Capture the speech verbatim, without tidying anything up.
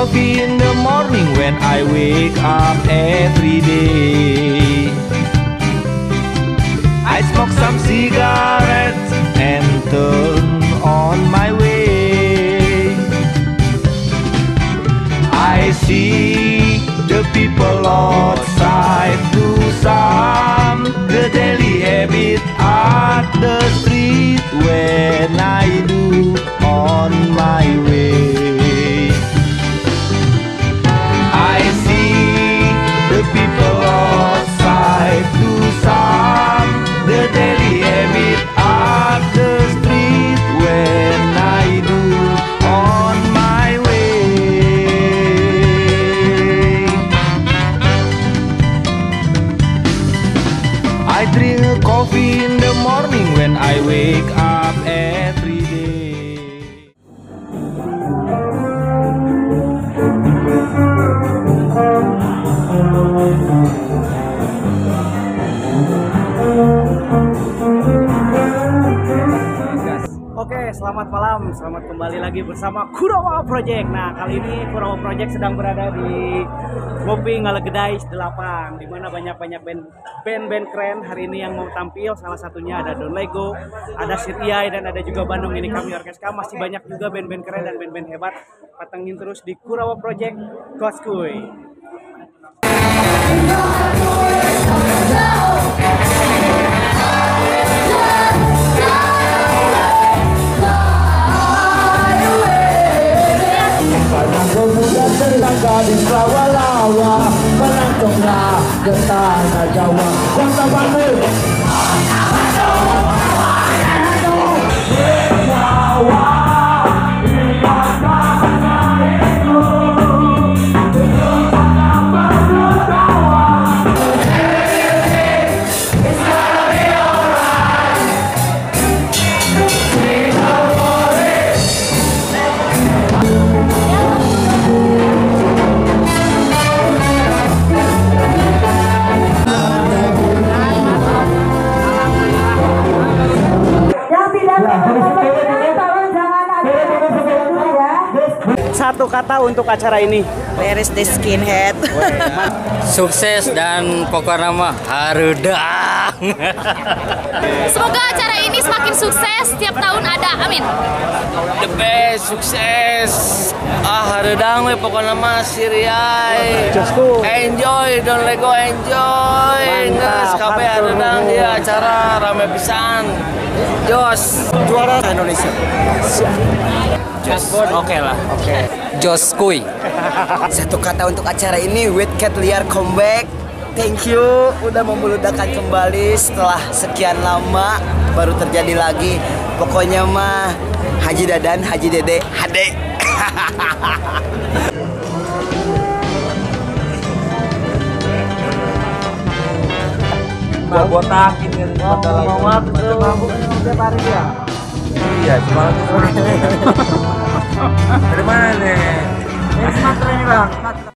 coffee in the morning when I wake up every day. I smoke some cigarettes and turn on my way. I see the people outside do some the daily habit at the street when I do on my way. I see the people outside do some the daily habit at the street when I do on my way. I drink a coffee in the morning when I wake up every day. Oke, selamat malam, selamat kembali lagi bersama Kurawa Project. Nah, kali ini Kurawa Project sedang berada di Ngopi Ngalegedai delapan, di mana banyak-banyak band band-band keren hari ini yang mau tampil. Salah satunya ada Don Lego, ada Siriai, dan ada juga Bandung Ini Kami Orkeska. Masih banyak juga band-band keren dan band-band hebat. Patengin terus di Kurawa Project, Koskuy. Gadis lawa-lawa menantunglah ke tanah Jawa. Kota Bandung, satu kata untuk acara ini. Beres the skinhead. Sukses dan pokoknya mah harudang. Semoga acara ini semakin sukses, setiap tahun ada, amin. The best, sukses. Ah harudang we pokoknya mah Siriai. Enjoy, Don Lego enjoy. Nges kape harudang dia acara rame pisan. Jos Juara Indonesia. Jos oke lah. Oke. Jos Kuy. Satu kata untuk acara ini, With Cat Liar comeback. Thank you udah membeludakan kembali setelah sekian lama baru terjadi lagi. Pokoknya mah Haji Dadan, Haji Dede, Hade. Nah, botakin kan Mawar betul. Tiap hari ya. Iya, semalam itu. Dari mana nih? Dari Sumatera ini, Bang.